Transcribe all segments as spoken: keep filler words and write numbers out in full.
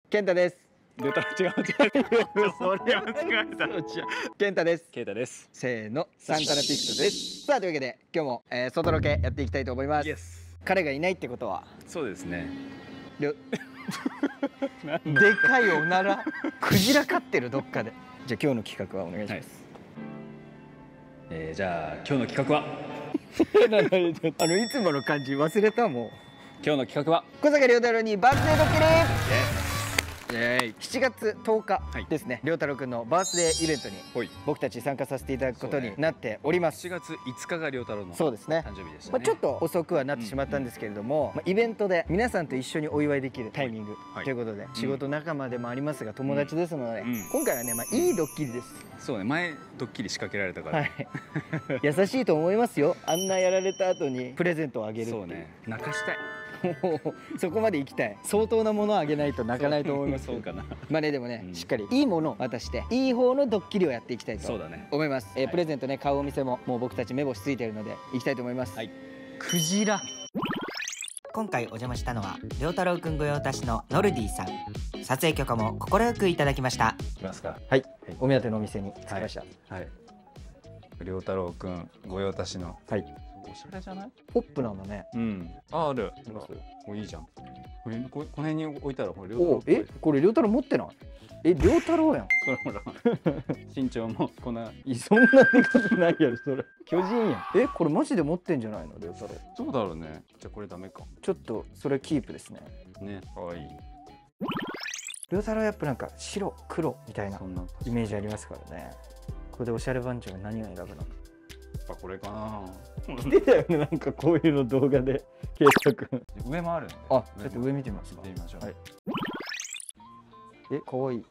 健太です。 りょうたろう違う違う。 それは間違えた。健太です。 ケイタです。 せーの、サンタナピクトです。さあというわけで今日も、えー、外ロケやっていきたいと思います。 イエス。 彼がいないってことは、 そうですね。 りょでかいおなら、クジラ飼ってるどっかで。じゃあ今日の企画はお願いします。はい、 えー、じゃあ今日の企画はあのいつもの感じ忘れたもん。 今日の企画は小坂亮太郎にバースデードッキリ。イエーイ。しちがつとおかですね、亮太郎くんのバースデーイベントに僕たち参加させていただくことになっております。 しがついつかが亮太郎のそうですね、 誕生日でしたね。 まあちょっと遅くはなってしまったんですけれども、まあイベントで皆さんと一緒にお祝いできるタイミングということで、仕事仲間でもありますが友達ですので、今回はね、まあいいドッキリです。 そうね、前ドッキリ仕掛けられたから、はい、 優しいと思いますよ。あんなやられた後にプレゼントをあげるっていう。 そうね、泣かしたい。 そこまで行きたい。相当なものをあげないと泣かないと思います。 そうかな。 まあね、でもね、しっかりいいものを渡していい方のドッキリをやっていきたいと思います。えプレゼントね、買うお店ももう僕たち目星ついてるので行きたいと思います。はい、クジラ。 今回お邪魔したのは亮太郎くん御用達のノルディさん。撮影許可も快くいただきました。 いきますか。 はい、お目当てのお店に着きました。 はい、亮太郎くん御用達の、はい、おしゃれじゃない？ ポップなんだね。 うん。あ、ある。お、いいじゃん。これ、この辺に置いたら、これ。 お、え、これ亮太郎持ってない？え、亮太郎やん。 ほらほら。身長もこんな。 そんなでかくないやろ、それ。巨人やん。え、これマジで持ってんじゃないの、亮太郎。 そうだろうね。じゃ、これダメか。 ちょっと、それキープですね。 ね、可愛い。 亮太郎やっぱなんか白、黒みたいなイメージありますからね。ここでおしゃれ番長が何を選ぶの？ やっぱこれかな。 出たよね、なんかこういうの動画で。ケイタ君。 上もあるんで。 あ、ちょっと上見てみますか。 見てみましょう。はい。 え、可愛い。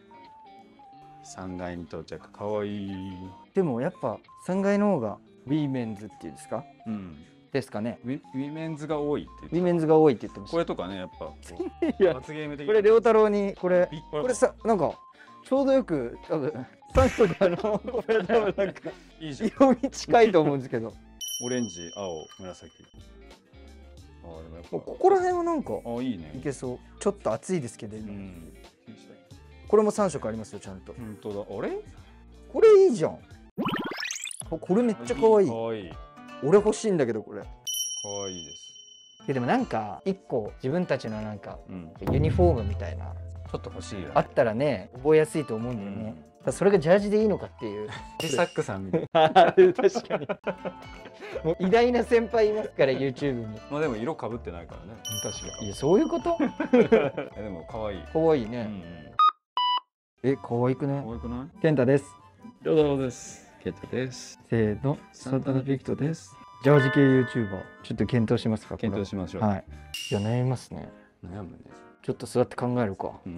三階に到着。可愛い。 でもやっぱ三階の方がウィメンズっていうんですか。うん。ですかね。 ウィ、ウィメンズが多いって言って。 ウィメンズが多いって言ってました。 これとかね、やっぱ。 いや、罰ゲーム的。これ亮太郎にこれこれさ、なんかちょうどよく多分三色あのこれ多分なんかいいじゃん。色味近いと思うんですけど。 オレンジ、青、紫。あ、でもやっぱここら辺はなんかあ、いいね。 いけそう。ちょっと暑いですけど。うん。これも三色ありますよ、ちゃんと。 本当だ。あれ？ これいいじゃん。これめっちゃ可愛い。 可愛い。 俺欲しいんだけどこれ。 可愛いです。 いやでもなんか一個自分たちのなんかユニフォームみたいなちょっと欲しいよね。あったらね、覚えやすいと思うんだよね。それがジャージでいいのかっていう。 サックさんみたいな。確かに。もう偉大な先輩いますから YouTube に。 まあでも色被ってないからね。確かに。 いやそういうこと？ でも可愛い。 可愛いね。え、可愛くね。 可愛くない？ 健太です。 亮太郎です。健太です。 せーの、サンタナピクトです。ジャージ系 YouTuber、ちょっと検討しますか？ 検討しましょう。 はい。いや悩みますね。 悩むね。 ちょっと座って考えるか。うん。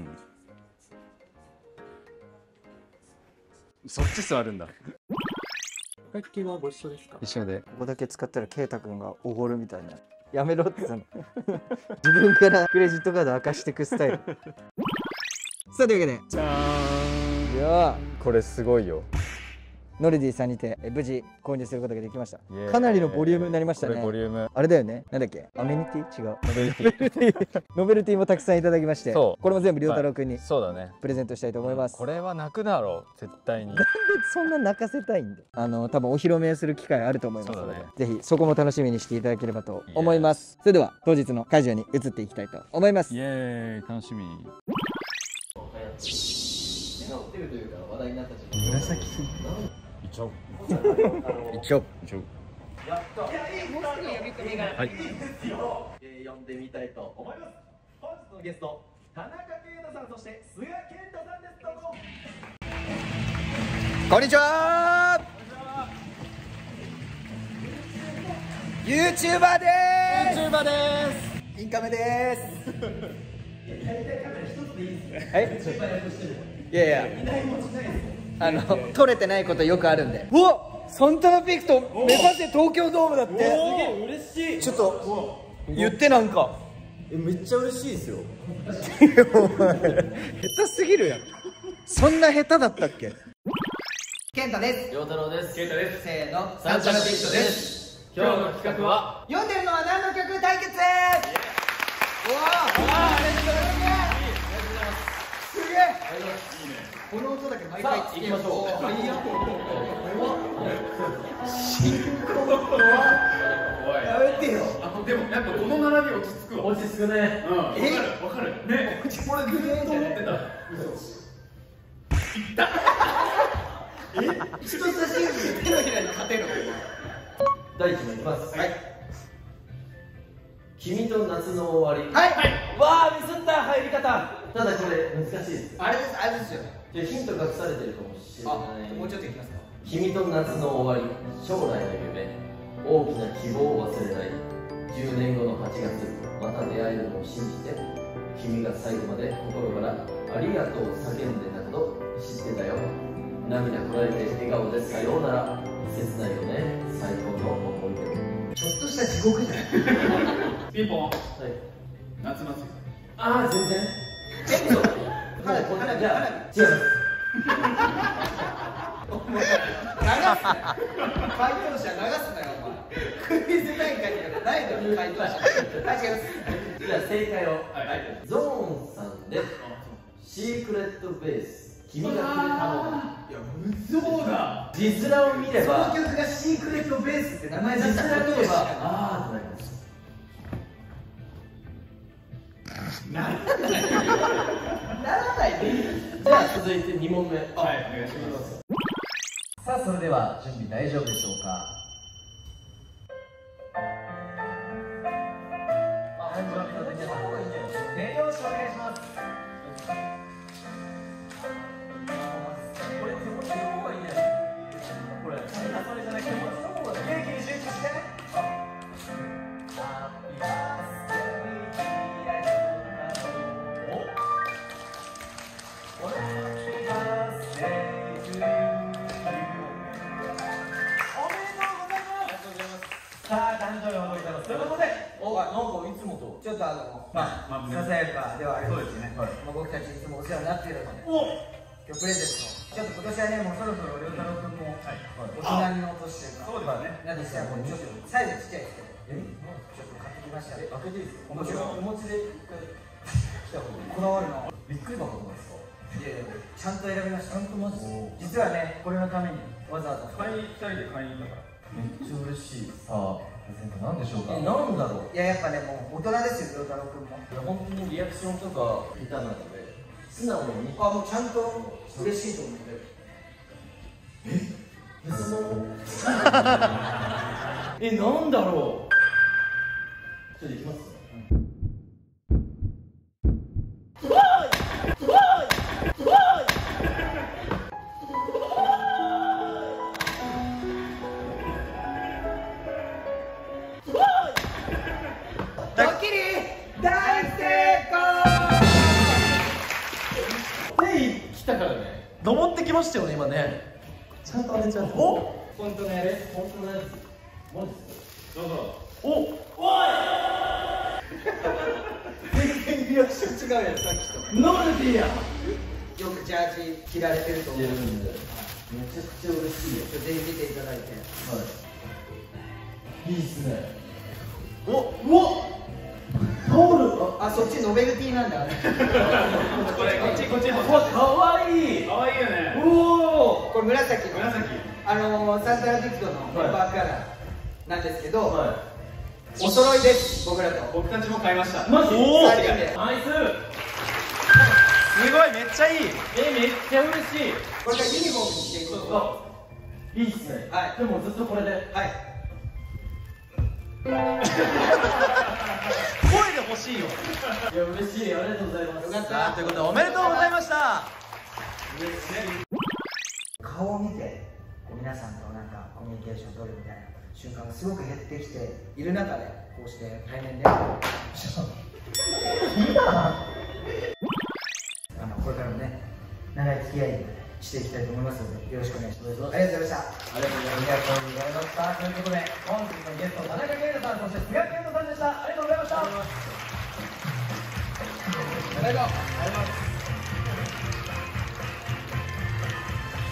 そっち座るんだ。 会計はご一緒ですか？ 一緒で。 ここだけ使ったらケイタ君がおごるみたいな。やめろってさ。自分からクレジットカード明かしていくスタイル。さあというわけで、じゃーん。いやー、これすごいよ。ノルディさんにて無事購入することができました。かなりのボリュームになりましたね。ボリューム。あれだよね。なんだっけ？アメニティ？違う。ノベルティ。ノベルティもたくさんいただきまして、これも全部亮太郎くんにそうだね。プレゼントしたいと思います。 これは泣くだろう。絶対に。 なんでそんな泣かせたいんで。あの多分お披露目する機会あると思いますので、ぜひそこも楽しみにしていただければと思います。それでは当日の会場に移っていきたいと思います。 イエーイ、楽しみ。 紫すぎ。 一応。 一応。 一応。 やっと。いや、いい、もうすぐ呼び込みが。はい。いいですよ。えー、呼んでみたいと思います。本日のゲスト、田中圭太さん、そして菅健太さんです。どうぞ。 こんにちは。ユーチューバーです。ユーチューバーです。インカメです。はい。いやいや。あの取れてないことよくあるんで。うわ、サンタナピクト目指せ東京ドームだって。 おお、嬉しい。 ちょっと言ってなんか。 え、めっちゃ嬉しいですよ。 下手すぎるやん。そんな下手だったっけ？健太です。 亮太郎です。 ケイタです。 せーの、 サンタナピクトです。今日の企画は読んでるのは何の曲対決。うわあ、ありがとうございます。 さあ行きましょう。 やめてよ。 あ、でもやっぱこの並び落ち着くわ。落ち着くね。うん。わかるわかる。ね。これずっと思ってた。 え？人差し指で手のひらに勝てる。 第一問いきます。はい。君と夏の終わり。 はい。 わあ、ミスった入り方。ただこれ難しいです。 あれですあれですよ。 じゃヒント隠されてるかもしれない。 もうちょっといきますか。 君と夏の終わり、将来の夢、大きな希望を忘れない。じゅうねんごのはちがつ、また出会えるのを信じて。君が最後まで心からありがとうを叫んでたこと知ってたよ。涙こらえて笑顔でさようなら。切ないよね、最高の思い出。 ちょっとした地獄じゃない。 ピンポン。はい。夏祭り。 ああ、全然。え、そう。 花火、花火、 じゃあ、 花違います。 流すなよ。回答者流すなよ、お前。クイズ大会とかないのに回答者。はい、違います。 じゃあ、正解を。 はい。 ゾーンさんで、シークレットベース。君がくれたの。 いや、無そうだ。 字面を見れば。 その曲がシークレットベースって名前だったら、 字面見れば、ああってなります。 ならないならないでいい。 じゃあ続いてに問目。 はい、お願いします。 さあそれでは準備大丈夫でしょうか。始まったので皆さん手拍子お願いします。これ手持ちの方がいいね。これそれじゃなくて手持ちの方が元気に集中して。さあ、誕生日おめでとうございます。ということで、お、なんかいつもとちょっとあの、まあ、ささやかではありますね。まあ、僕たちいつもお世話になっているので。今日プレゼント。ちょっと今年はね、もうそろそろ亮太郎君も大人に落としてるから。そうだね。なんですが、もうちょっとサイズちっちゃいですけど。え？ちょっと買ってきました。え、開けていいですか？もちろん。お持ちで一回来た方がいい。こだわるの。びっくり箱なんですか？いやいや、ちゃんと選びました。ちゃんとマジで。実はね、これのためにわざわざ買いに二人で買いに行ったから。 めっちゃ嬉しい。さあ、プレゼントなんでしょうか。え、なんだろう。 いや、やっぱね、もう大人ですよ、亮太郎君も。 いや、本当にリアクションとか下手なので、素直に。 あ、もうちゃんと嬉しいと思って。 え、その。え、なんだろう。ちょっといきます。 ドッキリ大成功。 手来たからね。登ってきましたよね、今ね。ちゃんとあれちゃんと。お、 本当のやる？ 本当のやつ。マジですか。 どうぞ。 お、おい。 全然リアクション違うやん、さっきと。 ノルディや。 よくジャージ着られてると思う。 めちゃくちゃ嬉しいよ。 ぜひ見ていただいて。 はい。いいっすね。お、うわ。タオル。 あ、そっちノベルティなんだ。 これ、こっち、こっち。 うわ、可愛い。 可愛いよね。 おお。これ紫の。 紫。 あのー、サンタラディクトのメンバーカラーなんですけど、 はお揃いです、僕らと。 僕たちも買いました。 い。マジ。 おお。二人で。 ナイス。 すごいめっちゃいい。 え、めっちゃ嬉しい。 これからユニフォームにしていこうと。 いいっすね。 はい。 でもずっとこれで。 はい。 声で欲しいよ。 いや、嬉しい。ありがとうございます。 よかっさあた。 ということでおめでとうございました。 顔を見てこう皆さんとなんかコミュニケーション取るみたいな瞬間がすごく減ってきている中でこうして対面であのこれからもね長い付き合いにしていきたいと思いますのでよろしくお願いします。ありがとうございました。 ありがとうございました。ということで、本日のゲスト、田中圭太さん、そして菅健人さんでした。ありがとうございました。ありがとうございます。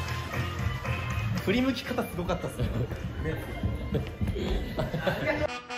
振り向き方すごかったっすね。 ありがとう。